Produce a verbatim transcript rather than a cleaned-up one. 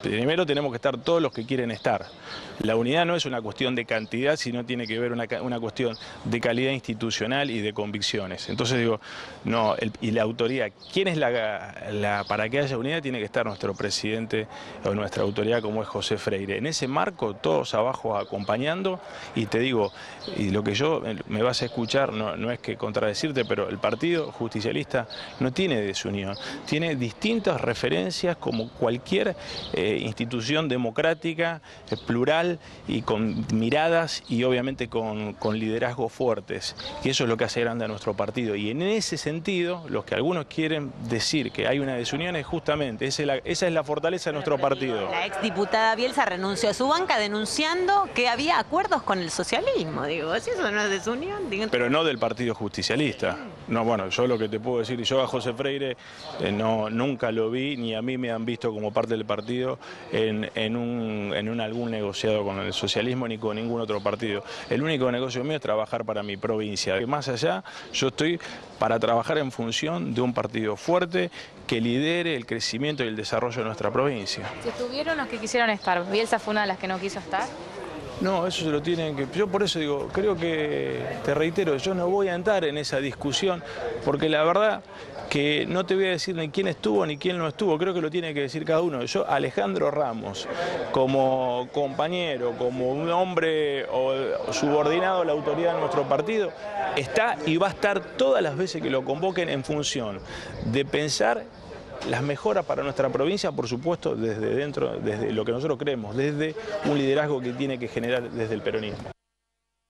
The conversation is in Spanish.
Primero tenemos que estar todos los que quieren estar. La unidad no es una cuestión de cantidad, sino tiene que ver una, una cuestión de calidad institucional y de convicciones. Entonces digo, no, el, y la autoridad, ¿quién es la, la, para que haya unidad tiene que estar nuestro presidente o nuestra autoridad como es José Freire? En ese marco, todos abajo acompañando, y te digo, y lo que yo me vas a escuchar no, no es que contradecirte, pero el Partido Justicialista no tiene desunión, tiene distintas referencias como cualquier eh, institución democrática, eh, plural y con miradas y obviamente con, con liderazgos fuertes. Y eso es lo que hace grande a nuestro partido. Y en ese sentido, los que algunos quieren decir que hay una desunión es justamente, esa es la, esa es la fortaleza de nuestro partido. La exdiputada Bielsa renunció a su banca denunciando que había acuerdos con el socialismo. Digo, si eso no es desunión. Digo, pero no del Partido Justicialista. No, bueno, yo lo que te puedo decir, yo a José Freire eh, no, nunca lo vi, ni a mí me han visto como parte del partido en, en, un, en un, algún negociado con el socialismo ni con ningún otro partido. El único negocio mío es trabajar para mi provincia. Más allá, yo estoy para trabajar en función de un partido fuerte que lidere el crecimiento y el desarrollo de nuestra provincia. Si estuvieron los que quisieron estar, Bielsa fue una de las que no quiso estar. No, eso se lo tienen que... Yo por eso digo, creo que, te reitero, yo no voy a entrar en esa discusión, porque la verdad que no te voy a decir ni quién estuvo ni quién no estuvo, creo que lo tiene que decir cada uno. Yo, Alejandro Ramos, como compañero, como un hombre o subordinado a la autoridad de nuestro partido, está y va a estar todas las veces que lo convoquen en función de pensar las mejoras para nuestra provincia, por supuesto, desde dentro, desde lo que nosotros creemos, desde un liderazgo que tiene que generar desde el peronismo.